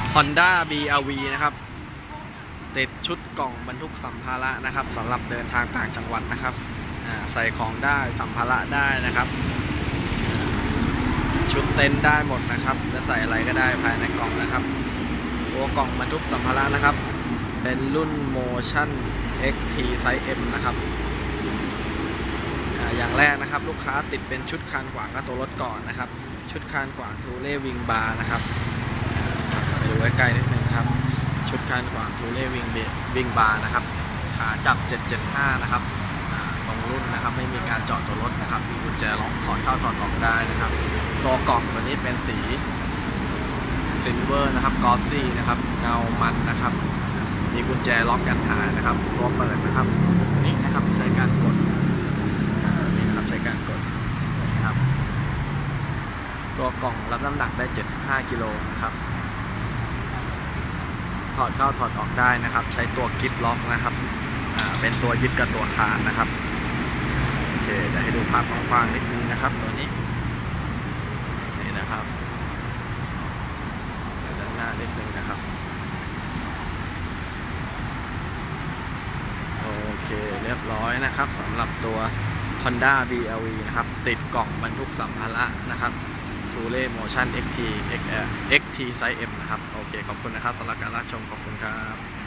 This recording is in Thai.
Honda BRV นะครับติดชุดกล่องบรรทุกสัมภาระนะครับสำหรับเดินทางต่างจังหวัดนะครับใส่ของได้สัมภาระได้นะครับชุดเต็นท์ได้หมดนะครับจะใส่อะไรก็ได้ภายในกล่องนะครับตัวกล่องบรรทุกสัมภาระนะครับเป็นรุ่น Motion XT Size M นะครับอย่างแรกนะครับลูกค้าติดเป็นชุดคานขวางกับตัวรถก่อนนะครับชุดคานขวางทูเล่วิงบาร์นะครับไปดูใกล้ๆนิดนึงครับชุดคานขวางทูเล่วิงบาร์นะครับขาจับ775นะครับตรงรุ่นนะครับไม่มีการเจาะตัวรถนะครับมีกุญแจล็อกถอดเข้าถอดออกได้นะครับตัวกล่องตัวนี้เป็นสีซิลเวอร์นะครับกอสซี่นะครับเงามันนะครับมีกุญแจล็อกกันหายนะครับตัวเปิดนะครับนี่นะครับใช้การกดนี่นะครับใช้การกดนะครับตัวกล่องรับน้ำหนักได้75กิโลนะครับถอดเข้าถอดออกได้นะครับใช้ตัวกิฟล็อกนะครับเป็นตัวยึดกับตัวคานนะครับโอเคเดี๋ยวให้ดูภาพกว้างๆนิดนึงนะครับตัวนี้นี่นะครับด้านหน้านิดนึงนะครับโอเคเรียบร้อยนะครับสำหรับตัว Honda BRV นะครับติดกล่องบรรทุกสัมภาระนะครับThule Motion XT Size M นะครับโอเคขอบคุณนะครับสำหรับการรับชมขอบคุณครับ